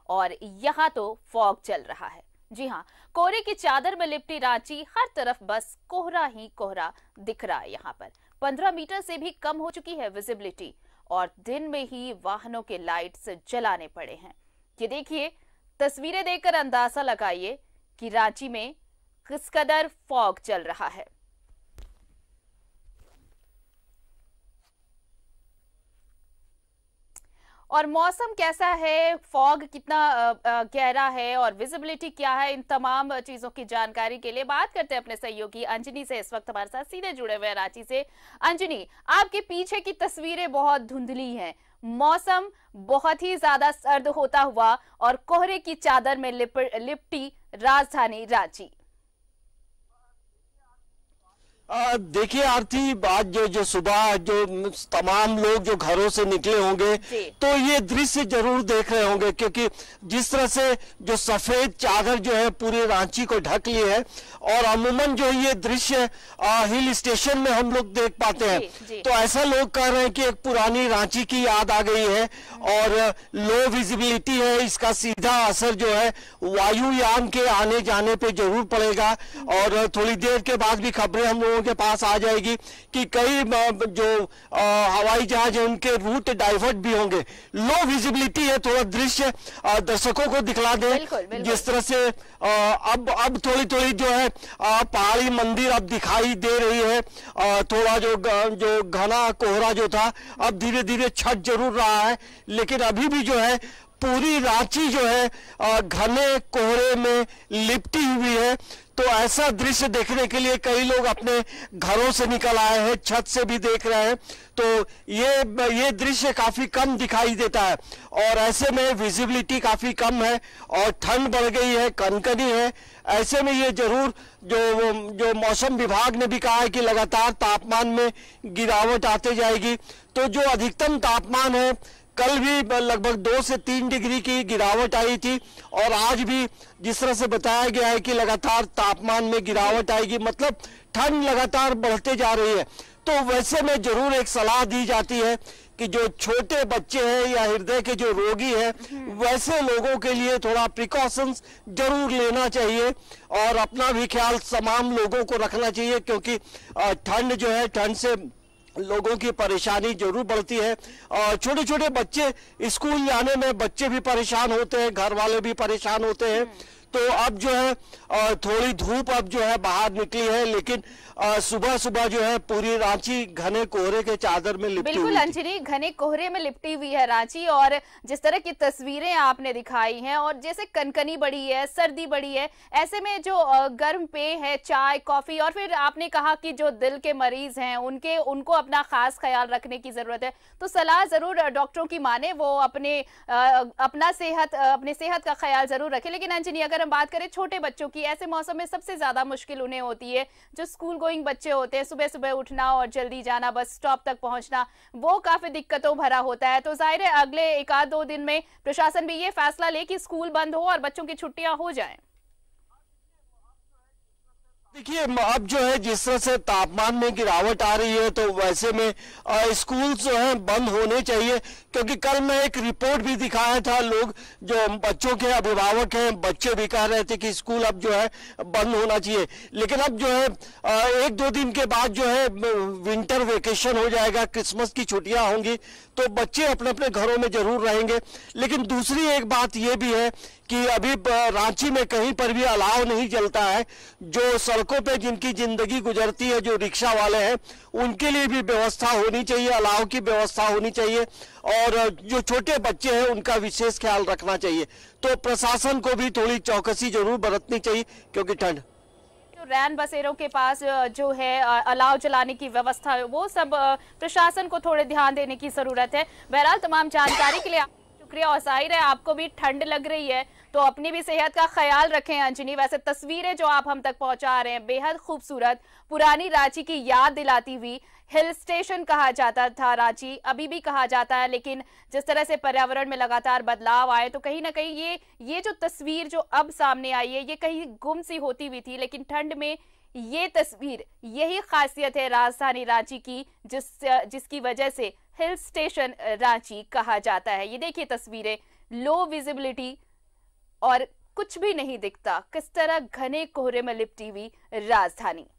और यहाँ तो फॉग चल रहा है। जी हाँ, कोहरे की चादर में लिपटी रांची, हर तरफ बस कोहरा ही कोहरा दिख रहा है। यहाँ पर 15 मीटर से भी कम हो चुकी है विजिबिलिटी और दिन में ही वाहनों के लाइट्स जलाने पड़े हैं। ये देखिए, तस्वीरें देखकर अंदाजा लगाइए कि रांची में किस कदर फॉग चल रहा है। और मौसम कैसा है, फॉग कितना गहरा है और विजिबिलिटी क्या है, इन तमाम चीजों की जानकारी के लिए बात करते हैं अपने सहयोगी अंजनी से। इस वक्त हमारे साथ सीधे जुड़े हुए हैं रांची से। अंजनी, आपके पीछे की तस्वीरें बहुत धुंधली हैं, मौसम बहुत ही ज्यादा सर्द होता हुआ और कोहरे की चादर में लिपटी राजधानी रांची। देखिए आरती, आज जो सुबह जो तमाम लोग जो घरों से निकले होंगे तो ये दृश्य जरूर देख रहे होंगे, क्योंकि जिस तरह से जो सफेद चादर जो है पूरे रांची को ढक ली है और अमूमन जो ये दृश्य हिल स्टेशन में हम लोग देख पाते हैं। तो ऐसा लोग कह रहे हैं कि एक पुरानी रांची की याद आ गई है और लो विजिबिलिटी है। इसका सीधा असर जो है वायुयान के आने जाने पे जरूर पड़ेगा और थोड़ी देर के बाद भी खबरें हम लोगों के पास आ जाएगी कि कई जो हवाई जहाज है उनके रूट डाइवर्ट भी होंगे। लो विजिबिलिटी है, थोड़ा दृश्य दर्शकों को दिखला दें। जिस तरह से अब थोड़ी थोड़ी जो है पहाड़ी मंदिर अब दिखाई दे रही है। थोड़ा जो घना कोहरा जो था अब धीरे धीरे छट जरूर रहा है, लेकिन अभी भी जो है पूरी रांची जो है घने कोहरे में लिपटी हुई है। तो ऐसा दृश्य देखने के लिए कई लोग अपने घरों से निकल आए हैं, छत से भी देख रहे हैं। तो ये दृश्य काफी कम दिखाई देता है और ऐसे में विजिबिलिटी काफी कम है और ठंड बढ़ गई है, कनकनी है। ऐसे में ये जरूर जो मौसम विभाग ने भी कहा है कि लगातार तापमान में गिरावट आते जाएगी। तो जो अधिकतम तापमान है कल भी लगभग 2 से 3 डिग्री की गिरावट आई थी और आज भी जिस तरह से बताया गया है कि लगातार तापमान में गिरावट आएगी, मतलब ठंड लगातार बढ़ते जा रही है। तो वैसे में जरूर एक सलाह दी जाती है कि जो छोटे बच्चे हैं या हृदय के जो रोगी हैं वैसे लोगों के लिए थोड़ा प्रिकॉशंस जरूर लेना चाहिए और अपना भी ख्याल तमाम लोगों को रखना चाहिए, क्योंकि ठंड जो है, ठंड से लोगों की परेशानी जरूर बढ़ती है। और छोटे छोटे बच्चे स्कूल जाने में बच्चे भी परेशान होते हैं, घर वाले भी परेशान होते हैं। तो अब जो है थोड़ी धूप अब जो है बाहर निकली है, लेकिन सुबह सुबह जो है पूरी रांची घने कोहरे के चादर में लिपटी हुई। बिल्कुल अंजनी, घने कोहरे में लिपटी हुई है रांची और जिस तरह की तस्वीरें आपने दिखाई हैं और जैसे कनकनी बढ़ी है, सर्दी बढ़ी है, ऐसे में जो गर्म पेय है, चाय कॉफी, और फिर आपने कहा कि जो दिल के मरीज हैं उनको अपना खास ख्याल रखने की जरूरत है। तो सलाह जरूर डॉक्टरों की माने, वो अपनी सेहत का ख्याल जरूर रखे। लेकिन अंजनी, अगर हम बात करें छोटे बच्चों की, ऐसे मौसम में सबसे ज्यादा मुश्किल उन्हें होती है जो स्कूल गोइंग बच्चे होते हैं। सुबह सुबह उठना और जल्दी जाना, बस स्टॉप तक पहुंचना, वो काफी दिक्कतों भरा होता है। तो जाहिर है अगले 1-2 दिन में प्रशासन भी ये फैसला ले कि स्कूल बंद हो और बच्चों की छुट्टियां हो जाएं। देखिए, अब जो है जिस तरह से तापमान में गिरावट आ रही है तो वैसे में स्कूल जो है बंद होने चाहिए, क्योंकि कल मैं एक रिपोर्ट भी दिखाया था। लोग जो बच्चों के अभिभावक हैं, बच्चे भी कह रहे थे कि स्कूल अब जो है बंद होना चाहिए। लेकिन अब जो है 1-2 दिन के बाद जो है विंटर वेकेशन हो जाएगा, क्रिसमस की छुट्टियां होंगी, तो बच्चे अपने अपने घरों में जरूर रहेंगे। लेकिन दूसरी एक बात ये भी है कि अभी रांची में कहीं पर भी अलाव नहीं जलता है। जो सड़कों पे जिनकी जिंदगी गुजरती है, जो रिक्शा वाले हैं, उनके लिए भी व्यवस्था होनी चाहिए, अलाव की व्यवस्था होनी चाहिए और जो छोटे बच्चे हैं उनका विशेष ख्याल रखना चाहिए। तो प्रशासन को भी थोड़ी चौकसी जरूर बरतनी चाहिए, क्योंकि ठंड रैन बसेरों के पास जो है अलाव जलाने की व्यवस्था है, वो सब प्रशासन को थोड़े ध्यान देने की जरूरत है। बहरहाल तमाम जानकारी के लिए शुक्रिया और जाहिर है आपको भी ठंड लग रही है तो अपनी भी सेहत का ख्याल रखें अंजनी। वैसे तस्वीरें जो आप हम तक पहुंचा रहे हैं बेहद खूबसूरत, पुरानी रांची की याद दिलाती हुई। हिल स्टेशन कहा जाता था रांची, अभी भी कहा जाता है, लेकिन जिस तरह से पर्यावरण में लगातार बदलाव आए तो कहीं ना कहीं ये जो तस्वीर जो अब सामने आई है ये कहीं गुम सी होती हुई थी। लेकिन ठंड में ये तस्वीर, यही खासियत है राजधानी रांची की, जिसकी वजह से हिल स्टेशन रांची कहा जाता है। ये देखिए तस्वीरें, लो विजिबिलिटी, और कुछ भी नहीं दिखता। किस तरह घने कोहरे में लिपटी हुई राजधानी।